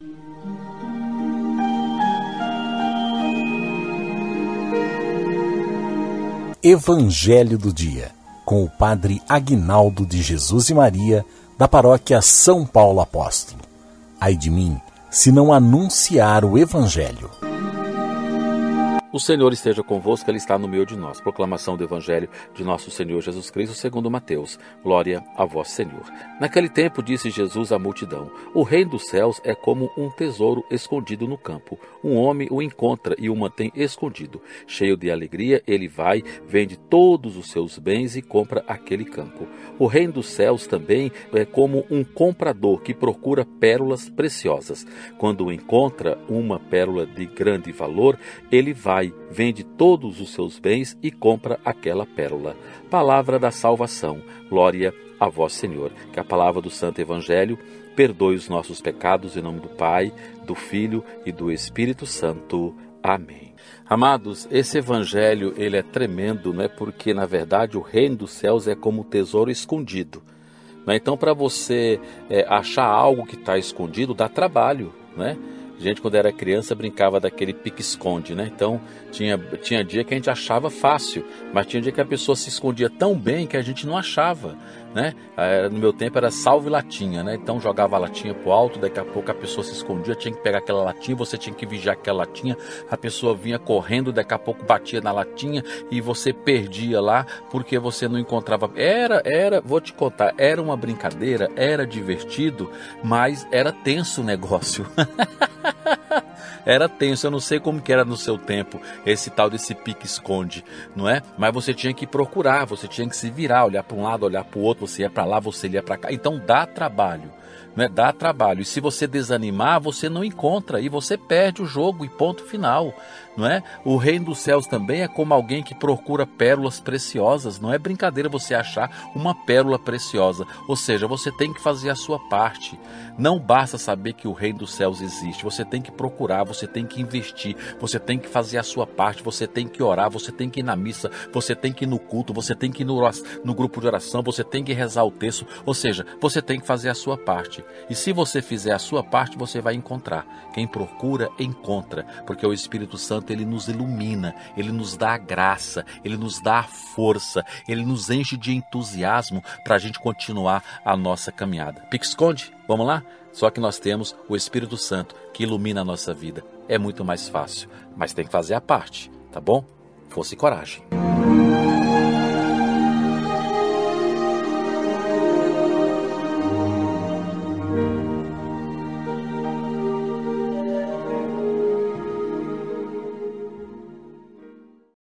Evangelho do Dia, com o Padre Aguinaldo de Jesus e Maria, da paróquia São Paulo Apóstolo. Ai de mim, se não anunciar o Evangelho. O Senhor esteja convosco, Ele está no meio de nós. Proclamação do Evangelho de nosso Senhor Jesus Cristo segundo Mateus. Glória a vós, Senhor. Naquele tempo disse Jesus à multidão: o reino dos céus é como um tesouro escondido no campo. Um homem o encontra e o mantém escondido. Cheio de alegria, ele vai, vende todos os seus bens e compra aquele campo. O reino dos céus também é como um comprador que procura pérolas preciosas. Quando encontra uma pérola de grande valor, ele vai, vende todos os seus bens e compra aquela pérola. Palavra da salvação. Glória a vós, Senhor. Que a palavra do Santo Evangelho perdoe os nossos pecados, em nome do Pai, do Filho e do Espírito Santo. Amém. Amados, esse evangelho ele é tremendo, né? Porque na verdade o reino dos céus é como um tesouro escondido, né? Então, para você achar algo que está escondido, dá trabalho, né? A gente, quando era criança, brincava daquele pique-esconde, né? Então, tinha dia que a gente achava fácil, mas tinha dia que a pessoa se escondia tão bem que a gente não achava, né? No meu tempo era salve latinha, né? Então, jogava a latinha pro alto, daqui a pouco a pessoa se escondia, tinha que pegar aquela latinha, você tinha que vigiar aquela latinha, a pessoa vinha correndo, daqui a pouco batia na latinha e você perdia lá porque você não encontrava. Vou te contar, era uma brincadeira, era divertido, mas era tenso o negócio. Era tenso, eu não sei como que era no seu tempo esse tal desse pique-esconde, não é? Mas você tinha que procurar, você tinha que se virar, olhar para um lado, olhar para o outro, você ia para lá, você ia para cá, então dá trabalho. Né? Dá trabalho, e se você desanimar, você não encontra e você perde o jogo e ponto final, não é? O reino dos céus também é como alguém que procura pérolas preciosas, não é brincadeira você achar uma pérola preciosa, ou seja, você tem que fazer a sua parte, não basta saber que o reino dos céus existe, você tem que procurar, você tem que investir, você tem que fazer a sua parte, você tem que orar, você tem que ir na missa, você tem que ir no culto, você tem que ir no grupo de oração, você tem que rezar o texto, ou seja, você tem que fazer a sua parte. E se você fizer a sua parte, você vai encontrar. Quem procura, encontra. Porque o Espírito Santo, ele nos ilumina, ele nos dá a graça, ele nos dá a força, ele nos enche de entusiasmo para a gente continuar a nossa caminhada. Pique-esconde, vamos lá? Só que nós temos o Espírito Santo que ilumina a nossa vida. É muito mais fácil, mas tem que fazer a parte, tá bom? Força e coragem.